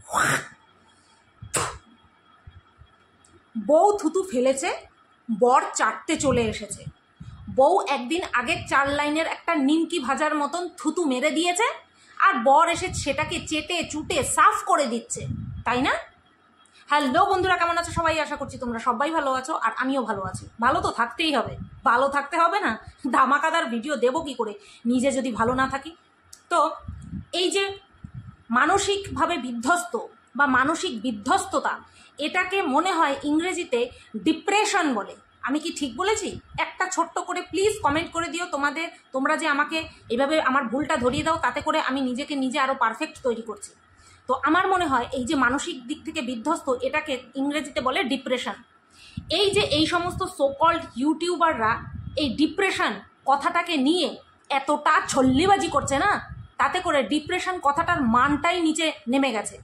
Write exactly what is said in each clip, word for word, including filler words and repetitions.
বউ থুতু ফেলেছে, বর চাটতে চলে এসেছে। বউ একদিন আগের চার লাইনের একটা নিমকি ভাজার মতন থুতু মেরে দিয়েছে, আর বর এসে সেটাকে চেটে চুটে সাফ করে দিচ্ছে, তাই না? হ্যালো বন্ধুরা, কেমন আছো সবাই? আশা করছি তোমরা সবাই ভালো আছো, আর আমিও ভালো আছি। ভালো তো থাকতেই হবে, ভালো থাকতে হবে না? ধামাকাদার ভিডিও দেবো কি করে নিজে যদি ভালো না থাকি? তো এই যে মানসিকভাবে বিধ্বস্ত বা মানসিক বিধ্বস্ততা, এটাকে মনে হয় ইংরেজিতে ডিপ্রেশন বলে। আমি কি ঠিক বলেছি? একটা ছোট্ট করে প্লিজ কমেন্ট করে দিও তোমাদের, তোমরা যে আমাকে এভাবে আমার ভুলটা ধরিয়ে দাও, তাতে করে আমি নিজেকে নিজে আরও পারফেক্ট তৈরি করছি। তো আমার মনে হয় এই যে মানসিক দিক থেকে বিধ্বস্ত, এটাকে ইংরেজিতে বলে ডিপ্রেশন। এই যে এই সমস্ত সোকল্ড ইউটিউবাররা এই ডিপ্রেশন কথাটাকে নিয়ে এতটা ছল্লিবাজি করছে না, তাতে করে ডিপ্রেশন কথাটার মানটাই নিচে নেমে গেছে।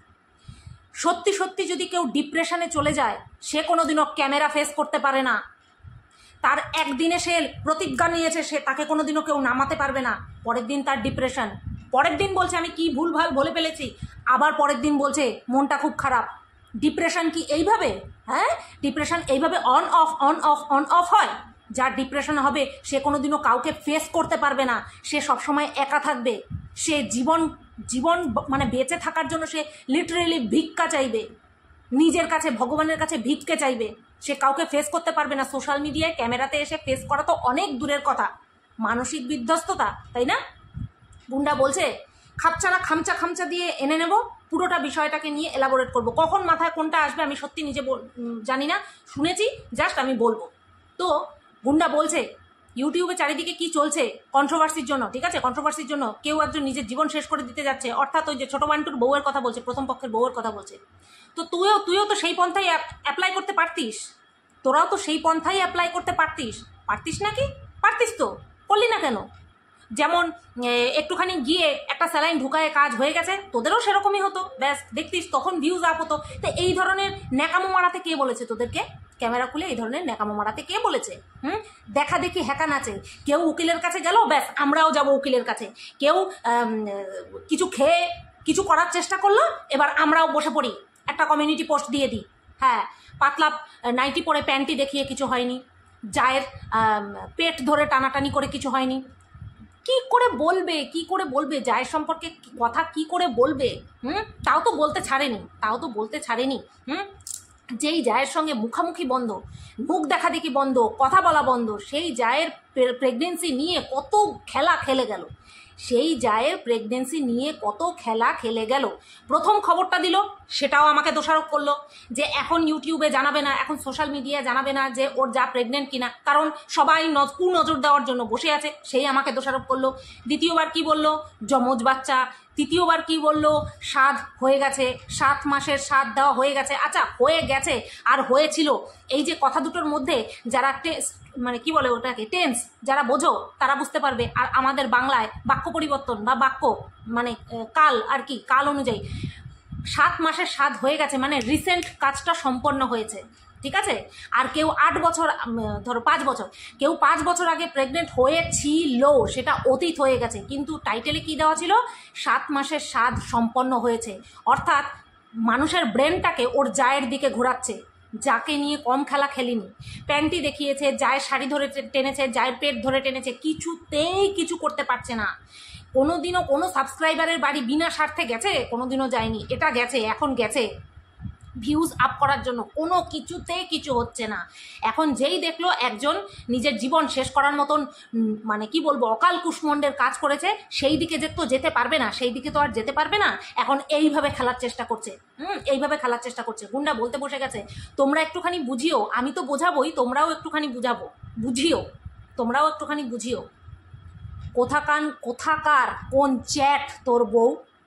সত্যি সত্যি যদি কেউ ডিপ্রেশনে চলে যায়, সে কোনোদিনও ক্যামেরা ফেস করতে পারে না। তার একদিনে সে প্রতিজ্ঞা নিয়েছে, সে তাকে কোনোদিনও কেউ নামাতে পারবে না। পরের দিন তার ডিপ্রেশন, পরের দিন বলছে আমি কি ভুলভাল বলে ফেলেছি, আবার পরের দিন বলছে মনটা খুব খারাপ। ডিপ্রেশন কি এইভাবে? হ্যাঁ, ডিপ্রেশন এইভাবে on off on off on off হয়। যার ডিপ্রেশন হবে সে কোনোদিনও কাউকে ফেস করতে পারবে না, সে সবসময় একা থাকবে। সে জীবন জীবন মানে বেঁচে থাকার জন্য সে লিটারেলি ভিক্ষা চাইবে, নিজের কাছে ভগবানের কাছে ভিক্ষে চাইবে। সে কাউকে ফেস করতে পারবে না। সোশ্যাল মিডিয়ায় ক্যামেরাতে এসে ফেস করা তো অনেক দূরের কথা, মানসিক বিধ্বস্ততা, তাই না? গুন্ডা বলছে খাপচা না খামচা খামচা দিয়ে এনে নেব, পুরোটা বিষয়টাকে নিয়ে এলাবোরেট করব। কখন মাথায় কোনটা আসবে আমি সত্যি নিজে জানি না, শুনেছি জাস্ট আমি বলবো। তো গুন্ডা বলছে ইউটিউবে চারিদিকে কি চলছে কন্ট্রোভার্সির জন্য, ঠিক আছে? কন্ট্রোভার্সির জন্য কেউ একজন নিজের জীবন শেষ করে দিতে যাচ্ছে, অর্থাৎ ওই যে ছোট বান্টুর বউয়ের কথা বলছে, প্রথম পক্ষের বউয়ের কথা বলছে। তো তুইও তুইও তো সেই পন্থাই অ্যাপ্লাই করতে পারতিস, তোরাও তো সেই পন্থাই অ্যাপ্লাই করতে পারতিস। পারতিস নাকি? পারতিস তো, করলি না কেন? যেমন একটুখানি গিয়ে একটা স্যালাইন ঢুকায় কাজ হয়ে গেছে, তোদেরও সেরকমই হতো, ব্যাস দেখতিস, তখন ভিউজ আপ হতো। তো এই ধরনের ন্যাকামো মারাতে কে বলেছে তোদেরকে? ক্যামেরা খুলে এই ধরনের ন্যাকামো মারাতে কে বলেছে? হুম, দেখা দেখি হ্যাকা নাচে, কেউ উকিলের কাছে গেল, ব্যাস আমরাও যাব উকিলের কাছে। কেউ কিছু খেয়ে কিছু করার চেষ্টা করলো, এবার আমরাও বসে পড়ি, একটা কমিউনিটি পোস্ট দিয়ে দিই। হ্যাঁ, পাতলা নাইটি পরে প্যান্টি দেখিয়ে কিছু হয়নি, জায়ের পেট ধরে টানাটানি করে কিছু হয়নি। কি করে বলবে, কি করে বলবে জায়ের সম্পর্কে কথা, কি করে বলবে? হুম, তাও তো বলতে ছাড়েনি, তাও তো বলতে ছাড়েনি হুম যেই জায়ের সঙ্গে মুখামুখি বন্ধ, মুখ দেখা দেখি বন্ধ, কথা বলা বন্ধ, সেই জায়ের প্রেগনেন্সি নিয়ে কত খেলা খেলে গেল, সেই জায়ের প্রেগনেন্সি নিয়ে কত খেলা খেলে গেল। প্রথম খবরটা দিল, সেটাও আমাকে দোষারোপ করলো যে এখন ইউটিউবে জানাবে না, এখন সোশ্যাল মিডিয়ায় জানাবে না যে ওর যা প্রেগনেন্ট কিনা, কারণ সবাই কু নজর দেওয়ার জন্য বসে আছে, সেই আমাকে দোষারোপ করলো। দ্বিতীয়বার কি বলল? যমজ বাচ্চা। তৃতীয়বার কি বলল? সাধ হয়ে গেছে, সাত মাসের সাধ দেওয়া হয়ে গেছে। আচ্ছা, হয়ে গেছে আর হয়েছিল, এই যে কথা দুটোর মধ্যে যারা মানে কি বলে ওটাকে, টেন্স যারা বোঝো তারা বুঝতে পারবে। আর আমাদের বাংলায় বাক্য পরিবর্তন বা বাক্য মানে কাল আর কি, কাল অনুযায়ী সাত মাসের সাধ হয়ে গেছে মানে রিসেন্ট কাজটা সম্পন্ন হয়েছে, ঠিক আছে? আর কেউ আট বছর ধরো পাঁচ বছর, কেউ পাঁচ বছর আগে প্রেগনেন্ট হয়েছিল, সেটা অতীত হয়ে গেছে, কিন্তু টাইটেলে কি দেওয়া ছিল? সাত মাসের সাধ সম্পন্ন হয়েছে। অর্থাৎ মানুষের ব্রেনটাকে ওর জায়ের দিকে ঘোরাচ্ছে, যাকে নিয়ে কম খেলা খেলিনি। প্যান্টি দেখিয়েছে, জায়ের শাড়ি ধরে টেনেছে, জায়ের পেট ধরে টেনেছে, কিছুতেই কিছু করতে পারছে না। কোনোদিনও কোনো সাবস্ক্রাইবারের বাড়ি বিনা স্বার্থে গেছে? কোনোদিনও যায়নি। এটা গেছে, এখন গেছে ভিউজ আপ করার জন্য, কোনো কিছুতে কিছু হচ্ছে না। এখন যেই দেখলো একজন নিজের জীবন শেষ করার মতন মানে কি বলবো অকাল কুষ্মণ্ডের কাজ করেছে, সেই দিকে যে তো যেতে পারবে না, সেই দিকে তো আর যেতে পারবে না, এখন এইভাবে খেলার চেষ্টা করছে। হুম এইভাবে খেলার চেষ্টা করছে। গুন্ডা বলতে বসে গেছে তোমরা একটুখানি বুঝিও, আমি তো বোঝাবোই, তোমরাও একটুখানি বুঝাবো, বুঝিও, তোমরাও একটুখানি বুঝিও। কোথাকান কোথাকার কোন চ্যাট তোর বউ?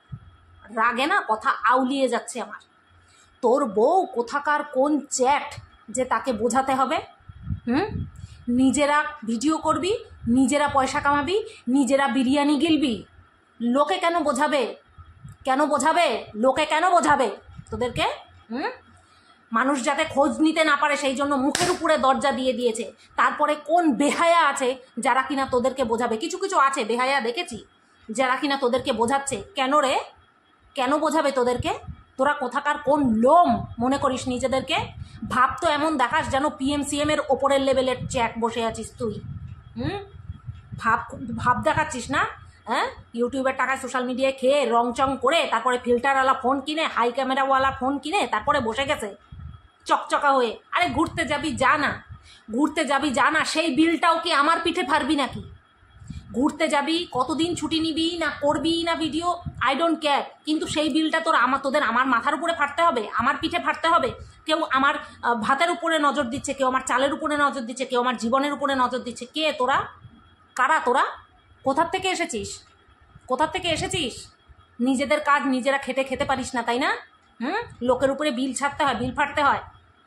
রাগে না কথা আউলিয়ে যাচ্ছে আমার। তোর বউ কোথাকার কোন চ্যাট যে তাকে বোঝাতে হবে? হুম নিজেরা ভিডিও করবি, নিজেরা পয়সা কামাবি, নিজেরা বিরিয়ানি গিলবি, লোকে কেন বোঝাবে? কেন বোঝাবে? লোকে কেন বোঝাবে তোদেরকে? হুম মানুষ যাতে খোঁজ নিতে না পারে সেই জন্য মুখের উপরে দরজা দিয়ে দিয়েছে। তারপরে কোন বেহায়া আছে যারা কিনা তোদেরকে বোঝাবে? কিছু কিছু আছে বেহায়া দেখেছি যারা কিনা তোদেরকে বোঝাচ্ছে। কেন রে? কেন বোঝাবে তোদেরকে? তোরা কোথাকার কোন লোম মনে করিস নিজেদেরকে? ভাব তো এমন দেখাস যেন পিএম সিএম এর ওপরের লেভেলের চ্যাট বসে আছিস তুই। হুম, ভাব ভাব দেখাচ্ছিস না? হ্যাঁ, ইউটিউবের টাকায় সোশ্যাল মিডিয়ায় খেয়ে রং চং করে তারপরে ফিল্টারওয়ালা ফোন কিনে, হাই ক্যামেরাওয়ালা ফোন কিনে তারপরে বসে গেছে চকচকা হয়ে। আরে ঘুরতে যাবি যা না, ঘুরতে যাবি যা না, সেই বিলটাও কি আমার পিঠে ফারবি নাকি? ঘুরতে যাবি, কতদিন ছুটি নিবি না করবি না ভিডিও, আই ডোন্ট কেয়ার, কিন্তু সেই বিলটা তোর আমার তোদের আমার মাথার উপরে ফাটতে হবে, আমার পিঠে ফাটতে হবে। কেউ আমার ভাতের উপরে নজর দিচ্ছে, কেউ আমার চালের উপরে নজর দিচ্ছে, কেউ আমার জীবনের উপরে নজর দিচ্ছে। কে তোরা? কারা তোরা? কোথার থেকে এসেছিস? কোথার থেকে এসেছিস? নিজেদের কাজ নিজেরা খেতে খেতে পারিস না, তাই না? হুম, লোকের উপরে বিল ছাড়তে হয়, বিল ফাটতে হয়।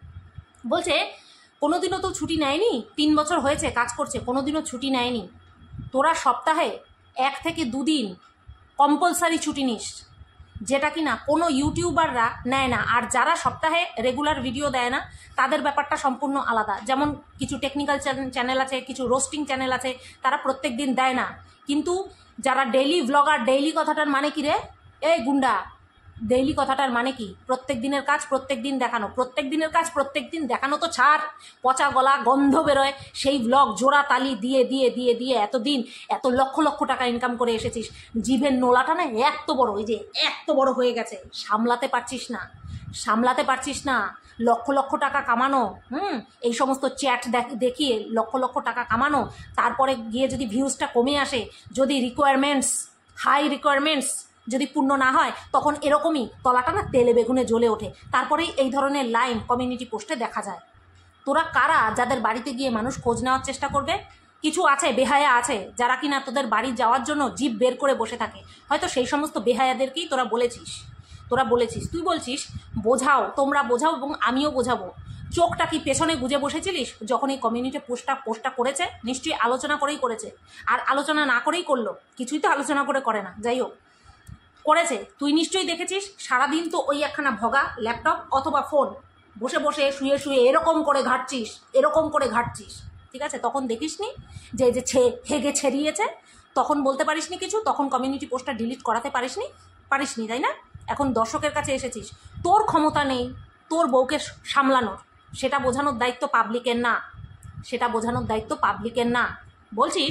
বলছে কোনোদিনও তো ছুটি নেয়নি, তিন বছর হয়েছে কাজ করছে, কোনোদিনও ছুটি নেয়নি। তোরা সপ্তাহে এক থেকে দুদিন কম্পালসারি ছুটি নিস, যেটা কি না কোনো ইউটিউবাররা নেয় না। আর যারা সপ্তাহে রেগুলার ভিডিও দেয় না তাদের ব্যাপারটা সম্পূর্ণ আলাদা। যেমন কিছু টেকনিক্যাল চ্যানেল আছে, কিছু রোস্টিং চ্যানেল আছে, তারা প্রত্যেক দিন দেয় না। কিন্তু যারা ডেইলি ব্লগার, ডেইলি কথাটার মানে কি রে এই গুন্ডা? ডেইলি কথাটার মানে কি? প্রত্যেক দিনের কাজ প্রত্যেক দিন দেখানো। প্রত্যেক দিনের কাজ প্রত্যেক দিন দেখানো তো ছাড়, পচা গলা গন্ধ বেরোয় সেই ব্লগ জোড়া তালি দিয়ে দিয়ে দিয়ে দিয়ে এতদিন এত লক্ষ লক্ষ টাকা ইনকাম করে এসেছিস। জিভের নোলাটা না এত বড়, এই যে এত বড় হয়ে গেছে, সামলাতে পারছিস না, সামলাতে পারছিস না। লক্ষ লক্ষ টাকা কামানো, হুম, এই সমস্ত চ্যাট দেখিয়ে লক্ষ লক্ষ টাকা কামানো, তারপরে গিয়ে যদি ভিউজটা কমে আসে, যদি রিকোয়ারমেন্টস হাই রিকোয়ারমেন্টস যদি পূর্ণ না হয়, তখন এরকমই তলাটা না তেলে বেগুনে জ্বলে ওঠে। তারপরেই এই ধরনের লাইন কমিউনিটি পোস্টে দেখা যায়। তোরা কারা যাদের বাড়িতে গিয়ে মানুষ খোঁজ নেওয়ার চেষ্টা করবে? কিছু আছে বেহায়া আছে যারা কিনা তোদের বাড়ি যাওয়ার জন্য জিভ বের করে বসে থাকে। হয়তো সেই সমস্ত বেহায়াদেরকেই তোরা বলেছিস, তোরা বলেছিস তুই বলছিস বোঝাও, তোমরা বোঝাও এবং আমিও বোঝাবো। চোখটা কি পেছনে গুজে বসেছিলিস যখন এই কমিউনিটি পোস্টটা পোস্টটা করেছে? নিশ্চয়ই আলোচনা করেই করেছে। আর আলোচনা না করেই করলো, কিছুই তো আলোচনা করে করে না, যাই হোক করেছে। তুই নিশ্চয়ই দেখেছিস সারাদিন তো ওই একখানা ভগা ল্যাপটপ অথবা ফোন বসে বসে শুয়ে শুয়ে এরকম করে ঘাটছিস, এরকম করে ঘাটছিস, ঠিক আছে? তখন দেখিসনি যে যে ছে হেগে ছেড়িয়েছে, তখন বলতে পারিসনি কিছু, তখন কমিউনিটি পোস্টটা ডিলিট করাতে পারিসনি, পারিসনি তাই না? এখন দর্শকের কাছে এসেছিস, তোর ক্ষমতা নেই তোর বউকে সামলানোর, সেটা বোঝানোর দায়িত্ব পাবলিকের না, সেটা বোঝানোর দায়িত্ব পাবলিকের না। বলছিস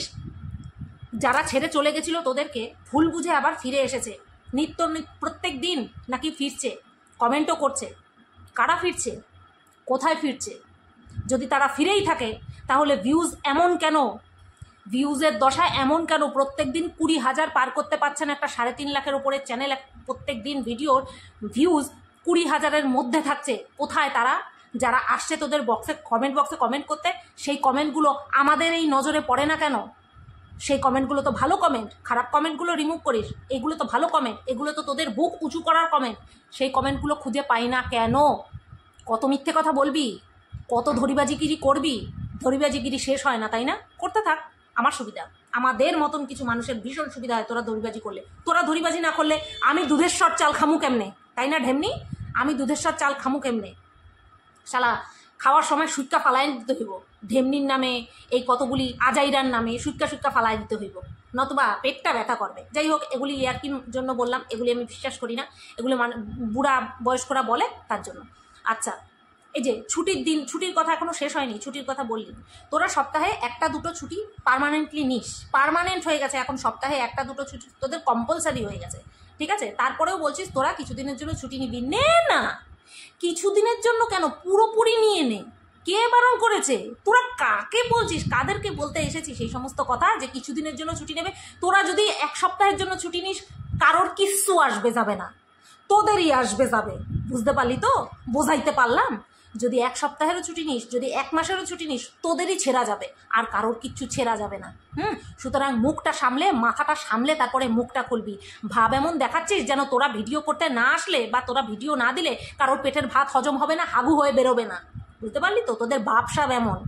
যারা ছেড়ে চলে গেছিল তোদেরকে ভুল বুঝে আবার ফিরে এসেছে, নিত্য প্রত্যেক দিন নাকি ফিরছে, কমেন্টও করছে। কারা ফিরছে? কোথায় ফিরছে? যদি তারা ফিরেই থাকে তাহলে ভিউজ এমন কেন, ভিউজের দশা এমন কেন? প্রত্যেক দিন কুড়ি হাজার পার করতে পারছেন একটা সাড়ে তিন লাখের উপরে চ্যানেল, প্রত্যেক দিন ভিডিওর ভিউজ কুড়ি হাজারের মধ্যে থাকছে। কোথায় তারা? যারা আসছে তোদের বক্সে কমেন্ট বক্সে কমেন্ট করতে, সেই কমেন্টগুলো আমাদের এই নজরে পড়ে না কেন? সেই কমেন্টগুলো তো ভালো কমেন্ট, খারাপ কমেন্টগুলো রিমুভ করিস, এগুলো তো ভালো কমেন্ট, এগুলো তো তোদের বুক উঁচু করার কমেন্ট, সেই কমেন্টগুলো খুঁজে পাই না কেন? কত মিথ্যে কথা বলবি, কত ধরিবাজিগিরি করবি? ধরিবাজিগিরি শেষ হয় না, তাই না? করতে থাক, আমার সুবিধা, আমাদের মতন কিছু মানুষের ভীষণ সুবিধা হয় তোরা ধরিবাজি করলে। তোরা ধরিবাজি না করলে আমি দুধেশ্বর চাল খামু কেমনে, তাই না ঢেমনি? আমি দুধেশ্বর চাল খামু কেমনে? শালা খাওয়ার সময় সুটকা ফালাই দিতে হইব, ঢেমনির নামে এই কতগুলি আজাইরার নামে সুটকা সুটকা ফালাই দিতে হইব, নতুবা পেটটা ব্যথা করবে। যাই হোক, এগুলি ইয়ার্কির জন্য বললাম, এগুলি আমি বিশ্বাস করি না, এগুলো মানে বুড়া বয়স্করা বলে তার জন্য। আচ্ছা, এই যে ছুটির দিন, ছুটির কথা এখনো শেষ হয়নি, ছুটির কথা বললি। তোরা সপ্তাহে একটা দুটো ছুটি পার্মানেন্টলি নিস, পার্মানেন্ট হয়ে গেছে এখন, সপ্তাহে একটা দুটো ছুটি তোদের কম্পালসারি হয়ে গেছে, ঠিক আছে? তারপরেও বলছিস তোরা কিছুদিনের জন্য ছুটি নিবি। নে না, কিছুদিনের জন্য কেন, পুরোপুরি নিয়ে নে। কে বারণ করেছে? তোরা কাকে বলছিস, কাদেরকে বলতে এসেছিস এই সমস্ত কথা যে কিছুদিনের জন্য ছুটি নেবে? তোরা যদি এক সপ্তাহের জন্য ছুটি নিস, কারোর কিচ্ছু আসবে যাবে না, তোদেরই আসবে যাবে। বুঝতে পারলি তো? বোঝাইতে পারলাম? যদি এক সপ্তাহেরও ছুটি নিস, যদি এক মাসেরও ছুটি নিস, তোদেরই ছেঁড়া যাবে, আর কারোর কিচ্ছু ছেঁড়া যাবে না। হুম, সুতরাং মুখটা সামলে, মাথাটা সামলে তারপরে মুখটা খুলবি। ভাব এমন দেখাচ্ছিস যেন তোরা ভিডিও করতে না আসলে বা তোরা ভিডিও না দিলে কারোর পেটের ভাত হজম হবে না, হাগু হয়ে বেরোবে না। বুঝতে পারলি তো? তোদের ভাবসাব এমন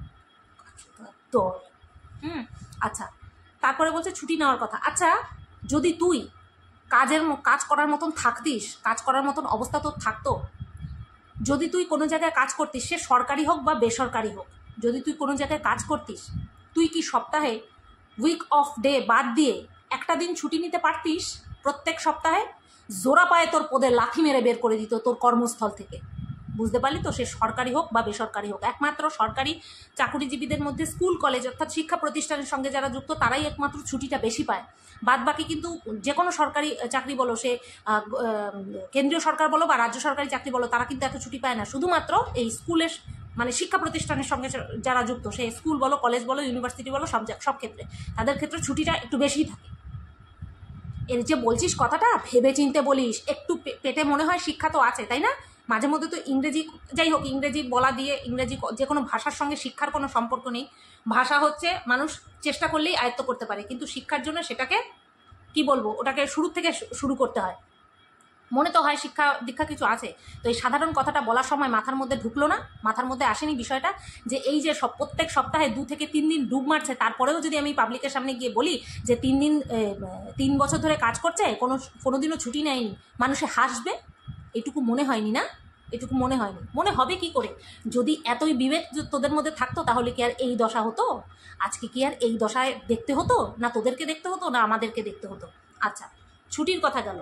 তো। হুম, আচ্ছা, তারপরে বলছে ছুটি নেওয়ার কথা। আচ্ছা, যদি তুই কাজের কাজ করার মতন থাকতিস, কাজ করার মতন অবস্থা তোর থাকতো, যদি তুই কোনো জায়গায় কাজ করতিস, সে সরকারি হোক বা বেসরকারি হোক, যদি তুই কোনো জায়গায় কাজ করতিস, তুই কি সপ্তাহে উইক অফ ডে বাদ দিয়ে একটা দিন ছুটি নিতে পারতিস প্রত্যেক সপ্তাহে? জোড়া পায়ে তোর পদে লাথি মেরে বের করে দিত তোর কর্মস্থল থেকে। বুঝতে পারলি তো? সে সরকারি হোক বা বেসরকারি হোক, একমাত্র সরকারি চাকুরিজীবীদের মধ্যে স্কুল কলেজ অর্থাৎ শিক্ষা প্রতিষ্ঠানের সঙ্গে যারা যুক্ত তারাই একমাত্র ছুটিটা বেশি পায়। বাদ বাকি কিন্তু যে কোনো সরকারি চাকরি বলো, সে কেন্দ্রীয় সরকার বলো বা রাজ্য সরকারি চাকরি বলো, তারা কিন্তু এত ছুটি পায় না। শুধুমাত্র এই স্কুলের মানে শিক্ষা প্রতিষ্ঠানের সঙ্গে যারা যুক্ত, সে স্কুল বলো, কলেজ বলো, ইউনিভার্সিটি বলো, সব সব ক্ষেত্রে তাদের ক্ষেত্রে ছুটিটা একটু বেশিই থাকে। এর যে বলছিস কথাটা ভেবে চিনতে বলিস, একটু পেটে মনে হয় শিক্ষা তো আছে, তাই না? মাঝে মধ্যে তো ইংরেজি, যাই হোক, ইংরেজি বলা দিয়ে ইংরেজি যে কোনো ভাষার সঙ্গে শিক্ষার কোনো সম্পর্ক নেই। ভাষা হচ্ছে মানুষ চেষ্টা করলেই আয়ত্ত করতে পারে, কিন্তু শিক্ষার জন্য সেটাকে কি বলবো, ওটাকে শুরু থেকে শুরু করতে হয়। মনে তো হয় শিক্ষা দীক্ষা কিছু আছে। তো এই সাধারণ কথাটা বলার সময় মাথার মধ্যে ঢুকলো না, মাথার মধ্যে আসেনি বিষয়টা যে এই যে সব প্রত্যেক সপ্তাহে দু থেকে তিন দিন ডুব মারছে, তারপরেও যদি আমি পাবলিকের সামনে গিয়ে বলি যে তিন দিন তিন বছর ধরে কাজ করছে, কোনো কোনোদিনও ছুটি নেয়নি, মানুষে হাসবে? এটুকু মনে হয়নি না? এটুকু মনে হয়নি? মনে হবে কি করে? যদি এতই বিবেক তোদের মধ্যে থাকতো তাহলে কি আর এই দশা হতো? আজকে কি আর এই দশায় দেখতে হতো? না তোদেরকে দেখতে হতো, না আমাদেরকে দেখতে হতো? আচ্ছা, ছুটির কথা গেল,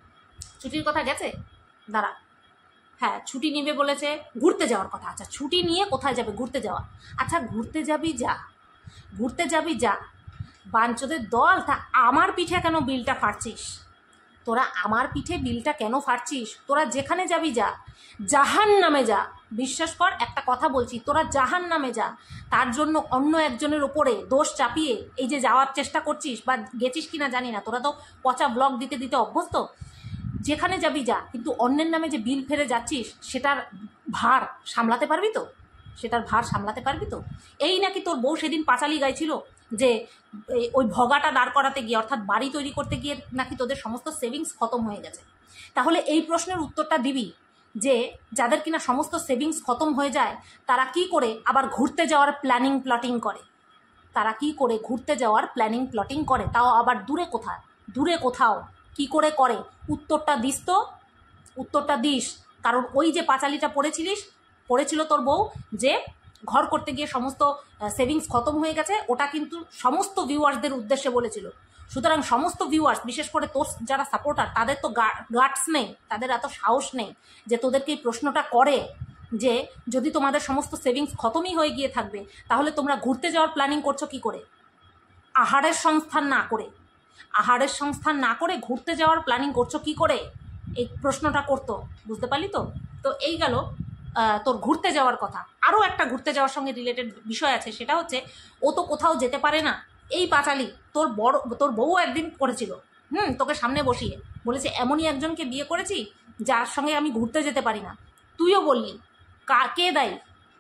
ছুটির কথা গেছে, দাঁড়া। হ্যাঁ, ছুটি নিবে বলেছে, ঘুরতে যাওয়ার কথা। আচ্ছা, ছুটি নিয়ে কোথায় যাবে? ঘুরতে যাওয়া। আচ্ছা, ঘুরতে যাবি যা, ঘুরতে যাবি যা, বাঞ্চদের দল। তা আমার পিঠে কেন বিলটা ফাড়ছিস? তোরা আমার পিঠে বিলটা কেন ফাড়ছিস? তোরা যেখানে যাবি যা, জাহান নামে যা। বিশ্বাস কর, একটা কথা বলছি, তোরা জাহান নামে যা। তার জন্য অন্য একজনের ওপরে দোষ চাপিয়ে এই যে যাওয়ার চেষ্টা করছিস, বা গেছিস কিনা জানি না, তোরা তো পচা ব্লগ দিতে দিতে অভ্যস্ত। যেখানে যাবি যা, কিন্তু অন্যের নামে যে বিল ফেরে যাচ্ছিস সেটার ভার সামলাতে পারবি তো? সেটার ভার সামলাতে পারবি তো? এই নাকি তোর বউ সেদিন পাঁচালি গাইছিল যে ওই ভগাটা দাঁড় করাতে গিয়ে, অর্থাৎ বাড়ি তৈরি করতে গিয়ে নাকি তোদের সমস্ত সেভিংস খতম হয়ে গেছে। তাহলে এই প্রশ্নের উত্তরটা দিবি যে যাদের কিনা সমস্ত সেভিংস খতম হয়ে যায় তারা কি করে আবার ঘুরতে যাওয়ার প্ল্যানিং প্লটিং করে? তারা কি করে ঘুরতে যাওয়ার প্ল্যানিং প্লটিং করে? তাও আবার দূরে কোথায়? দূরে কোথাও কি করে করে? উত্তরটা দিস তো, উত্তরটা দিস। কারণ ওই যে পাঁচালিটা পড়েছিলিস, পড়েছিল তোর বউ, যে ঘর করতে গিয়ে সমস্ত সেভিংস খতম হয়ে গেছে, ওটা কিন্তু সমস্ত ভিউয়ার্সদের উদ্দেশ্যে বলেছিল। সুতরাং সমস্ত ভিউয়ার্স, বিশেষ করে তোর যারা সাপোর্টার, তাদের তো গাটস নেই, তাদের এত সাহস নেই যে তোদেরকে এই প্রশ্নটা করে যে যদি তোমাদের সমস্ত সেভিংস খতমই হয়ে গিয়ে থাকবে তাহলে তোমরা ঘুরতে যাওয়ার প্ল্যানিং করছো কি করে? আহারের সংস্থান না করে, আহারের সংস্থান না করে ঘুরতে যাওয়ার প্ল্যানিং করছো কি করে? এই প্রশ্নটা করতো। বুঝতে পারলি তো? তো এই গেল তোর ঘুরতে যাওয়ার কথা। আরও একটা ঘুরতে যাওয়ার সঙ্গে রিলেটেড বিষয় আছে, সেটা হচ্ছে ও তো কোথাও যেতে পারে না। এই পাঁচালি তোর বড়, তোর বউ একদিন করেছিল, হুম, তোকে সামনে বসিয়ে বলেছে এমনই একজনকে বিয়ে করেছি যার সঙ্গে আমি ঘুরতে যেতে পারি না। তুইও বললি, কে দায়ী?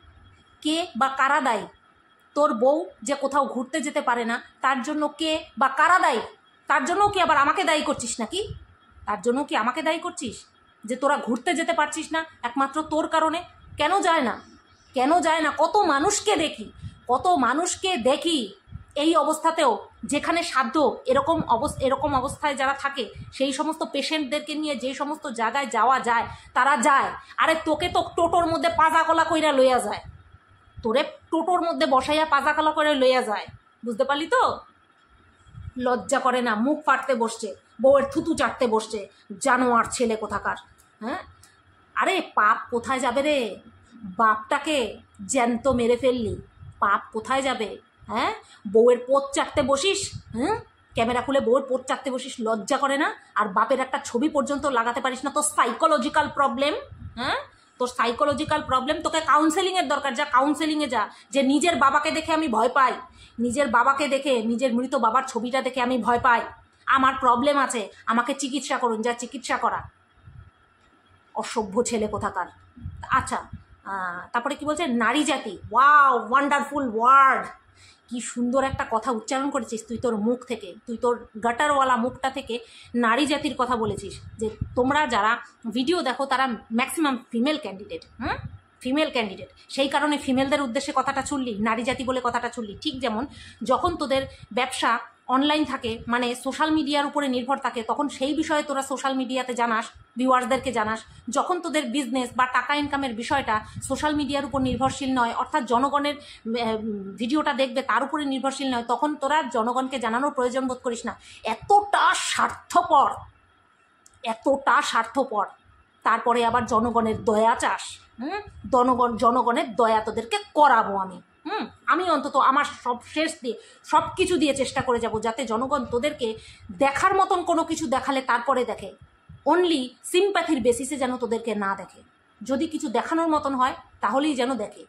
কে বা কারা দায়ী? তোর বউ যে কোথাও ঘুরতে যেতে পারে না তার জন্য কে বা কারা দায়ী? তার জন্যও কি আবার আমাকে দায়ী করছিস নাকি? তার জন্য কি আমাকে দায়ী করছিস যে তোরা ঘুরতে যেতে পারছিস না একমাত্র তোর কারণে? কেন যায় না? কেন যায় না? কত মানুষকে দেখি, কত মানুষকে দেখি এই অবস্থাতেও, যেখানে সাধ্য এরকম অবস্থা, এরকম অবস্থায় যারা থাকে সেই সমস্ত পেশেন্টদেরকে নিয়ে যে সমস্ত জায়গায় যাওয়া যায় তারা যায়। আরে তোকে তো টোটোর মধ্যে পাজা কলা কইরা লইয়া যায়, তোরে টোটোর মধ্যে বসাইয়া পাজা কলা করে লইয়া যায়। বুঝতে পারলি তো? লজ্জা করে না? মুখ ফাটতে বসছে, বউয়ের থুতু চাটতে বসছে, জানোয়ার ছেলে কোথাকার। হ্যাঁ, আরে পাপ কোথায় যাবে রে? বাপটাকে জ্যান্ত মেরে ফেললি, পাপ কোথায় যাবে? হ্যাঁ, বউয়ের পোত চাটতে বসিস, হ্যাঁ, ক্যামেরা খুলে বউয়ের পোত চাটতে বসিস, লজ্জা করে না? আর বাপের একটা ছবি পর্যন্ত লাগাতে পারিস না। তোর সাইকোলজিক্যাল প্রবলেম, হ্যাঁ, তোর সাইকোলজিক্যাল প্রবলেম। তোকে কাউন্সেলিংয়ের দরকার, যা কাউন্সেলিংয়ে যা। যে নিজের বাবাকে দেখে আমি ভয় পাই, নিজের বাবাকে দেখে, নিজের মৃত বাবার ছবিটা দেখে আমি ভয় পাই, আমার প্রবলেম আছে, আমাকে চিকিৎসা করুন, যা চিকিৎসা করা। অসভ্য ছেলে কোথাকার। আচ্ছা, তারপরে কি বলছে? নারী জাতি। Wow, wonderful word. কি সুন্দর একটা কথা উচ্চারণ করেছিস তুই তোর মুখ থেকে, তুই তোর গাটারওয়ালা মুখটা থেকে নারী জাতির কথা বলেছিস। যে তোমরা যারা ভিডিও দেখো তারা ম্যাক্সিমাম ফিমেল ক্যান্ডিডেট, হুম, ফিমেল ক্যান্ডিডেট, সেই কারণে ফিমেলদের উদ্দেশ্যে কথাটা ছুড়লি, নারী জাতি বলে কথাটা ছুড়লি। ঠিক যেমন যখন তোদের ব্যবসা অনলাইন থাকে, মানে সোশ্যাল মিডিয়ার উপরে নির্ভর থাকে, তখন সেই বিষয়ে তোরা সোশ্যাল মিডিয়াতে জানাস, ভিউয়ার্সদেরকে জানাস। যখন তোদের বিজনেস বা টাকা ইনকামের বিষয়টা সোশ্যাল মিডিয়ার উপর নির্ভরশীল নয়, অর্থাৎ জনগণের ভিডিওটা দেখবে তার উপরে নির্ভরশীল নয়, তখন তোরা জনগণকে জানানোর প্রয়োজন বোধ করিস না। এতটা স্বার্থপর, এতটা স্বার্থপর, তারপরে আবার জনগণের দয়া চাস। হুম, জনগণ জনগণের দয়া তোদেরকে করাবো আমি। হুম, আমি অন্তত আমার সব শেষ দিয়ে সব কিছু দিয়ে চেষ্টা করে যাব যাতে জনগণ তোদেরকে দেখার মতন কোনো কিছু দেখালে তারপরে দেখে, অনলি সিম্প্যাথির বেসিসে যেন তোদেরকে না দেখে। যদি কিছু দেখানোর মতন হয় তাহলেই যেন দেখে,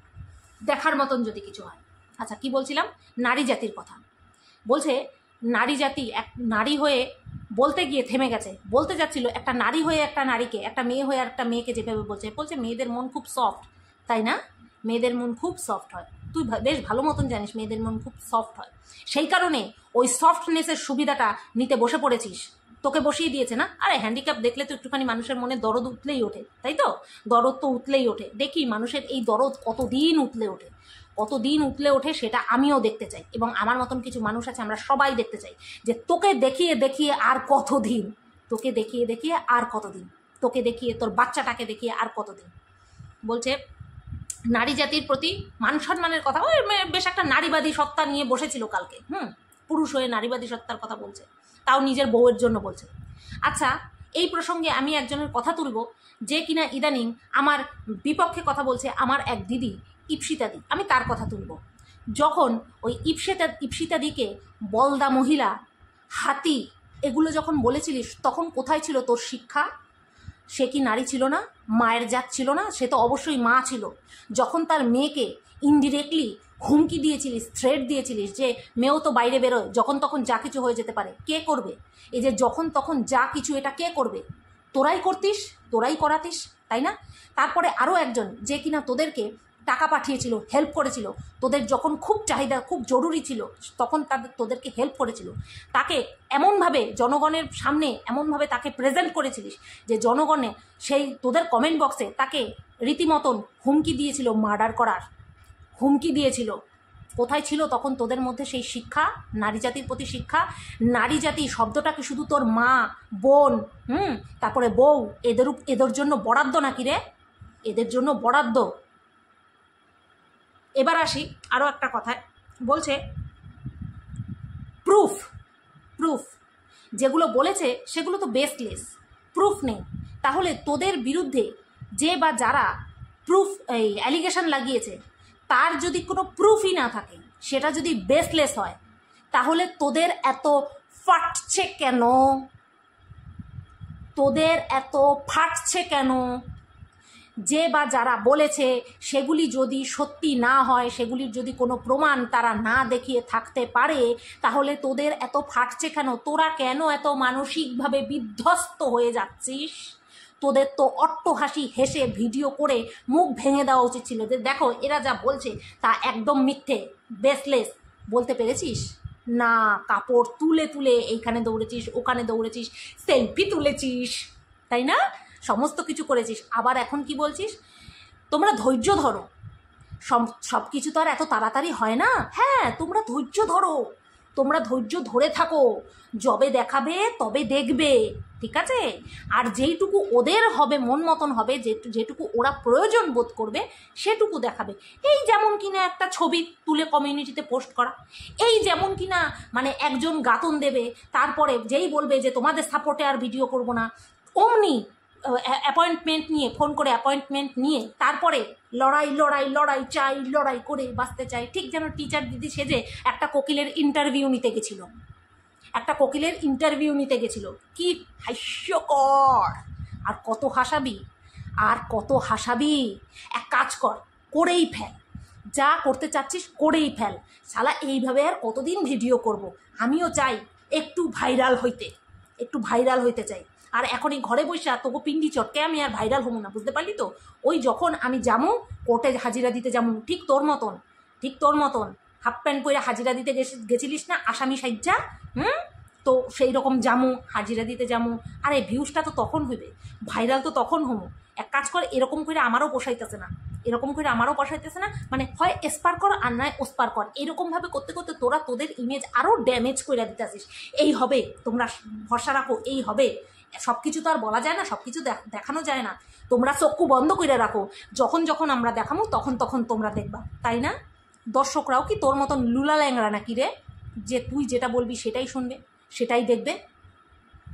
দেখার মতন যদি কিছু হয়। আচ্ছা, কি বলছিলাম? নারী জাতির কথা বলছে। নারী জাতি এক নারী হয়ে বলতে গিয়ে থেমে গেছে, বলতে যাচ্ছিল একটা নারী হয়ে একটা নারীকে, একটা মেয়ে হয়ে একটা মেয়েকে যেভাবে বলছে, বলছে মেয়েদের মন খুব সফট, তাই না? মেয়েদের মন খুব সফট হয়, তুই বেশ ভালো মতন জানিস মেয়েদের মন খুব সফট হয়, সেই কারণে ওই সফটনেসের সুবিধাটা নিতে বসে পড়েছিস। তোকে বসিয়ে দিয়েছে না? আরে হ্যান্ডিক্যাপ দেখলে তো একটুখানি মানুষের মনে দরদ উঠলেই ওঠে, তাই তো? দরদ তো উঠলেই ওঠে। দেখি মানুষের এই দরদ কতদিন উঠলে ওঠে, কতদিন উঠলে ওঠে সেটা আমিও দেখতে চাই, এবং আমার মতন কিছু মানুষ আছে, আমরা সবাই দেখতে চাই যে তোকে দেখিয়ে দেখিয়ে আর কতদিন, তোকে দেখিয়ে দেখিয়ে আর কতদিন, তোকে দেখিয়ে তোর বাচ্চাটাকে দেখিয়ে আর কতদিন। বলছে নারী জাতির প্রতি মান সম্মানের কথা, ওই বেশ একটা নারীবাদী সত্তা নিয়ে বসেছিল কালকে। হুম, পুরুষ হয়ে নারীবাদী সত্তার কথা বলছে, তাও নিজের বউয়ের জন্য বলছে। আচ্ছা, এই প্রসঙ্গে আমি একজনের কথা তুলব যে কিনা ইদানিং আমার বিপক্ষে কথা বলছে, আমার এক দিদি ইপসিতাদি, আমি তার কথা তুলব। যখন ওই ইপসিতা ইপসিতাদিকে বলদা মহিলা, হাতি, এগুলো যখন বলেছিলিস তখন কোথায় ছিল তোর শিক্ষা? সে কি নারী ছিল না? মায়ের জাত ছিল না? সে তো অবশ্যই মা ছিল। যখন তার মেয়েকে ইনডিরেক্টলি হুমকি দিয়েছিলিস, থ্রেট দিয়েছিলিস যে মেয়েও তো বাইরে বেরোয়, যখন তখন যা কিছু হয়ে যেতে পারে, কে করবে? এই যে যখন তখন যা কিছু, এটা কে করবে? তোরাই করতিস, তোরাই করাতিস, তাই না? তারপরে আরও একজন যে কিনা তোদেরকে টাকা পাঠিয়েছিল, হেল্প করেছিল, তোদের যখন খুব চাহিদা, খুব জরুরি ছিল, তখন তাদের তোদেরকে হেল্প করেছিল, তাকে এমনভাবে জনগণের সামনে এমনভাবে তাকে প্রেজেন্ট করেছিলিস যে জনগণে সেই তোদের কমেন্ট বক্সে তাকে রীতিমতন হুমকি দিয়েছিল, মার্ডার করার হুমকি দিয়েছিল। কোথায় ছিল তখন তোদের মধ্যে সেই শিক্ষা, নারী জাতির প্রতি শিক্ষা? নারী জাতি শব্দটাকে শুধু তোর মা, বোন, হুম তারপরে বউ, এদের এদের জন্য বরাদ্দ নাকি রে? এদের জন্য বরাদ্দ। এবার আসি আরও একটা কথায়, বলছে প্রুফ প্রুফ যেগুলো বলেছে সেগুলো তো বেসলেস, প্রুফ নেই। তাহলে তোদের বিরুদ্ধে যে বা যারা প্রুফ এই অ্যালিগেশন লাগিয়েছে তার যদি কোনো প্রুফই না থাকে, সেটা যদি বেসলেস হয়, তাহলে তোদের এত ফাটছে কেন? তোদের এত ফাটছে কেন? যে বা যারা বলেছে সেগুলি যদি সত্যি না হয়, সেগুলির যদি কোনো প্রমাণ তারা না দেখিয়ে থাকতে পারে, তাহলে তোদের এত ফাটছে কেন? তোরা কেন এত মানসিকভাবে বিধ্বস্ত হয়ে যাচ্ছিস? তোদের তো অট্টহাসি হেসে ভিডিও করে মুখ ভেঙে দেওয়া উচিত ছিল যে দেখো এরা যা বলছে তা একদম মিথ্যে, বেসলেস। বলতে পেরেছিস না? কাপড় তুলে তুলে এইখানে দৌড়েছিস, ওখানে দৌড়েছিস, সেলফি তুলেছিস, তাই না? সমস্ত কিছু করেছিস। আবার এখন কি বলছিস? তোমরা ধৈর্য ধরো, সব সব কিছু তো আর এত তাড়াতাড়ি হয় না। হ্যাঁ, তোমরা ধৈর্য ধরো, তোমরা ধৈর্য ধরে থাকো, যবে দেখাবে তবে দেখবে, ঠিক আছে? আর যেইটুকু ওদের হবে, মন মতন হবে, যে যেটুকু ওরা প্রয়োজন বোধ করবে সেটুকু দেখাবে। এই যেমন কিনা একটা ছবি তুলে কমিউনিটিতে পোস্ট করা, এই যেমন কিনা মানে একজন গাতন দেবে, তারপরে যেই বলবে যে তোমাদের সাপোর্টে আর ভিডিও করব না, অমনি অ্যাপয়েন্টমেন্ট নিয়ে, ফোন করে অ্যাপয়েন্টমেন্ট নিয়ে তারপরে লড়াই লড়াই লড়াই চাই, লড়াই করে বাঁচতে চাই। ঠিক যেন টিচার দিদি সেজে একটা কোকিলের ইন্টারভিউ নিতে গেছিল, একটা কোকিলের ইন্টারভিউ নিতে গেছিল। কি হাস্যকর! আর কত হাসাবি, আর কত হাসাবি? এক কাজ কর, করেই ফেল, যা করতে চাচ্ছিস করেই ফেল। শালা এইভাবে আর কতদিন ভিডিও করব? আমিও চাই একটু ভাইরাল হইতে, একটু ভাইরাল হইতে চাই। আর এখন এই ঘরে বসে তোকে পিন্ডি চটকে আমি আর ভাইরাল হবো না, বুঝতে পারলি তো? ওই যখন আমি যামু কোর্টে হাজিরা দিতে যামু, ঠিক তোর মতন, ঠিক তোর মতন হাফ প্যান্ট পরে হাজিরা দিতে গেছিলিস না আসামি সাইজা, হুম তো সেই রকম জামু, হাজিরা দিতে যামু। আরে ভিউজটা তো তখন হইবে, ভাইরাল তো তখন হমু। এক কাজ কর, এরকম করে আমারও পোষাইতেছে না, এরকম করে আমারও পোষাইতেছে না, মানে হয় এসপার কর আর নয় ওসপার কর। এরকমভাবে করতে করতে তোরা তোদের ইমেজ আরও ড্যামেজ করে দিতে আসিস। এই হবে, তোমরা ভরসা রাখো, এই হবে। সব কিছু তো আর বলা যায় না, সব কিছু দেখানো যায় না। তোমরা চক্ষু বন্ধ করে রাখো, যখন যখন আমরা দেখাবো তখন তখন তোমরা দেখবা, তাই না? দর্শকরাও কি তোর মতন লুলা ল্যাংরা নাকি রে, যে তুই যেটা বলবি সেটাই শুনবে, সেটাই দেখবে?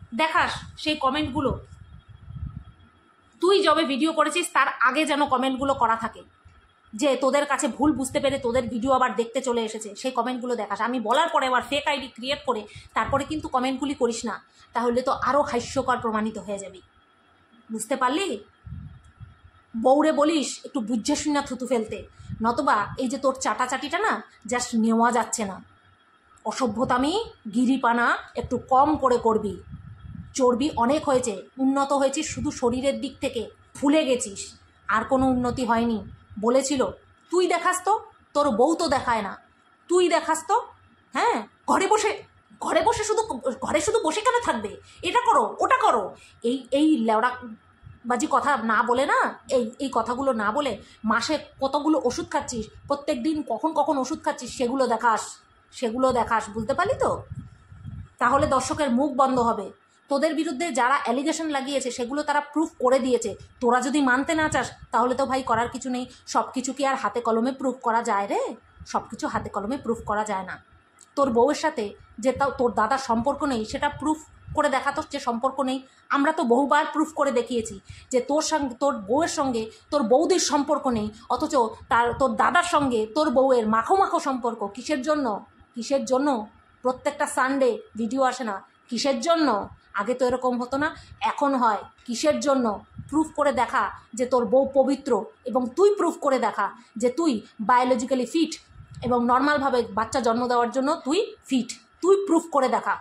দেখাস সেই কমেন্টগুলো। তুই যবে ভিডিও করেছিস তার আগে যেন কমেন্টগুলো করা থাকে, যে তোদের কাছে ভুল বুঝতে পেরে তোদের ভিডিও আবার দেখতে চলে এসেছে, সেই কমেন্টগুলো দেখাস। আমি বলার পরে আবার ফেক আইডি ক্রিয়েট করে তারপরে কিন্তু কমেন্টগুলি করিস না, তাহলে তো আরও হাস্যকর প্রমাণিত হয়ে যাবি। বুঝতে পারলি? বউরে বলিস একটু বুঝে শুনে থুতু ফেলতে, নতবা এই যে তোর চাটাচাটিটা না জাস্ট নেওয়া যাচ্ছে না। অসভ্যতামি গিরিপানা একটু কম করে করবি। চর্বি অনেক হয়েছে, উন্নত হয়েছিস শুধু শরীরের দিক থেকে, ফুলে গেছিস, আর কোনো উন্নতি হয়নি। বলেছিল তুই দেখাস তো, তোর বউ তো দেখায় না, তুই দেখাস তো। হ্যাঁ, ঘরে বসে ঘরে বসে শুধু ঘরে শুধু বসে কেন থাকবে, এটা করো ওটা করো, এই এই লেওড়া বাজি কথা না বলে না, এই এই কথাগুলো না বলে মাসে কতগুলো ওষুধ খাচ্ছিস, প্রত্যেক দিন কখন কখন ওষুধ খাচ্ছিস, সেগুলো দেখাস সেগুলো দেখাস বুঝতে পারলি তো? তাহলে দর্শকের মুখ বন্ধ হবে। তোদের বিরুদ্ধে যারা অ্যালিগেশন লাগিয়েছে সেগুলো তারা প্রুফ করে দিয়েছে। তোরা যদি মানতে না চাস তাহলে তো ভাই করার কিছু নেই। সব কিছু কি আর হাতে কলমে প্রুফ করা যায় রে? সব কিছু হাতে কলমে প্রুফ করা যায় না। তোর বউয়ের সাথে যে তাও তোর দাদার সম্পর্ক নেই সেটা প্রুফ করে দেখাতো যে সম্পর্ক নেই। আমরা তো বহুবার প্রুফ করে দেখিয়েছি যে তোর সঙ্গে তোর বউয়ের সঙ্গে তোর বৌদির সম্পর্ক নেই, অথচ তার তোর দাদার সঙ্গে তোর বউয়ের মাখো মাখো সম্পর্ক। কিসের জন্য কিসের জন্য প্রত্যেকটা সানডে ভিডিও আসে না? কিসের জন্য? আগে তো এরকম হতো না, এখন হয়। কিসের জন্য? প্রুফ করে দেখা যে তোর বউ পবিত্র, এবং তুই প্রুফ করে দেখা যে তুই বায়োলজিক্যালি ফিট এবং নর্মালভাবে বাচ্চা জন্ম দেওয়ার জন্য তুই ফিট। তুই প্রুফ করে দেখা।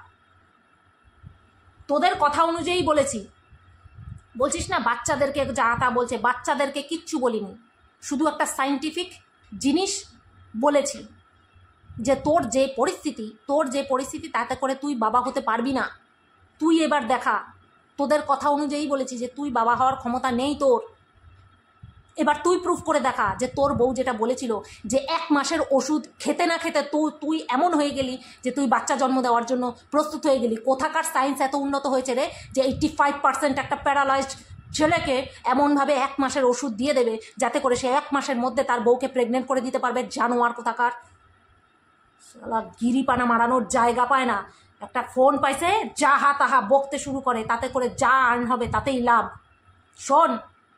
তোদের কথা অনুযায়ী বলেছি। বলছিস না বাচ্চাদেরকে যা তা বলছে, বাচ্চাদেরকে কিচ্ছু বলিনি, শুধু একটা সায়েন্টিফিক জিনিস বলেছি যে তোর যে পরিস্থিতি তোর যে পরিস্থিতি তাতে করে তুই বাবা হতে পারবি না। তুই এবার দেখা, তোদের কথা অনুযায়ী বলেছি যে তুই বাবা হওয়ার ক্ষমতা নেই তোর। এবার তুই প্রুফ করে দেখা যে তোর বউ যেটা বলেছিল যে এক মাসের ওষুধ খেতে না খেতে তুই তুই এমন হয়ে গেলি যে তুই বাচ্চা জন্ম দেওয়ার জন্য প্রস্তুত হয়ে গেলি। কোথাকার সায়েন্স এত উন্নত হয়েছে রে যে এইট্টি ফাইভ পার্সেন্ট একটা প্যারালাইজড ছেলেকে এমনভাবে এক মাসের ওষুধ দিয়ে দেবে যাতে করে সে এক মাসের মধ্যে তার বউকে প্রেগনেন্ট করে দিতে পারবে। জানোয়ার কোথাকার, শালা গিরিপানা মারানোর জায়গা পায় না। একটা ফোন পাইছে, যাহা তাহা বকতে শুরু করে, তাতে করে যা আর্ন হবে তাতেই লাভ। শোন,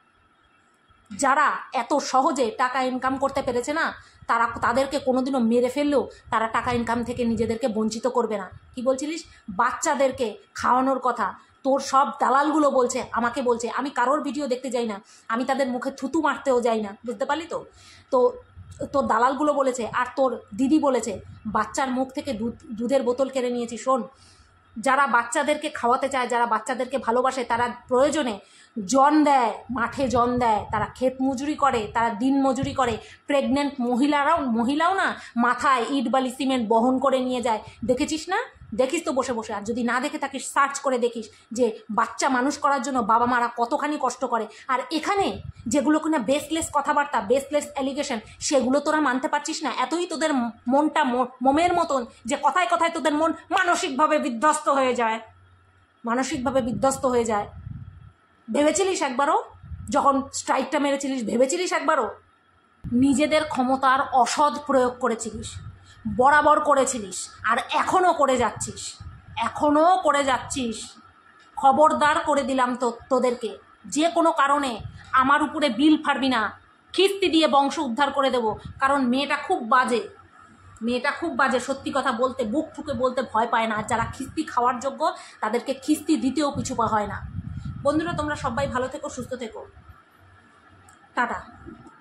যারা এত সহজে টাকা ইনকাম করতে পেরেছে না, তারা তাদেরকে কোনোদিনও মেরে ফেললেও তারা টাকা ইনকাম থেকে নিজেদেরকে বঞ্চিত করবে না। কি বলছিলিস? বাচ্চাদেরকে খাওয়ানোর কথা তোর সব দালালগুলো বলছে, আমাকে বলছে। আমি কারোর ভিডিও দেখতে যাই না, আমি তাদের মুখে থুতু মারতেও যাই না, বুঝতে পারলি তো? তো তোর দালালগুলো বলেছে আর তোর দিদি বলেছে বাচ্চার মুখ থেকে দুধ দুধের বোতল কেড়ে নিয়েছি। শোন, যারা বাচ্চাদেরকে খাওয়াতে চায়, যারা বাচ্চাদেরকে ভালোবাসে, তারা প্রয়োজনে জন দেয়, মাঠে জন দেয়, তারা ক্ষেত মজুরি করে, তারা দিন মজুরি করে। প্রেগনেন্ট মহিলারাও মহিলাও না মাথায় ইট বালি সিমেন্ট বহন করে নিয়ে যায়। দেখেছিস না? দেখিস তো বসে বসে। আর যদি না দেখে থাকিস সার্চ করে দেখিস যে বাচ্চা মানুষ করার জন্য বাবা মারা কতখানি কষ্ট করে। আর এখানে যেগুলো কিনা বেসলেস কথাবার্তা, বেসলেস অ্যালিগেশন, সেগুলো তোরা মানতে পারছিস না। এতই তোদের মনটা মোমের মতন যে কথায় কথায় তোদের মন মানসিকভাবে বিধ্বস্ত হয়ে যায়, মানসিকভাবে বিধ্বস্ত হয়ে যায়। ভেবেছিলিস একবারও যখন স্ট্রাইকটা মেরেছিলিস? ভেবেছিলিস একবারও? নিজেদের ক্ষমতার অসৎ প্রয়োগ করেছিলিস, বরাবর করেছিলিস, আর এখনও করে যাচ্ছিস, এখনও করে যাচ্ছিস। খবরদার করে দিলাম তো তোদেরকে, যে কোনো কারণে আমার উপরে বিল ফাড়বি না, খিস্তি দিয়ে বংশ উদ্ধার করে দেব। কারণ মেয়েটা খুব বাজে, মেয়েটা খুব বাজে, সত্যি কথা বলতে বুক ঠুকে বলতে ভয় পায় না। আর যারা খিস্তি খাওয়ার যোগ্য তাদেরকে খিস্তি দিতেও পিছু পা হয় না। বন্ধুরা, তোমরা সবাই ভালো থেকো, সুস্থ থেকো, টাটা।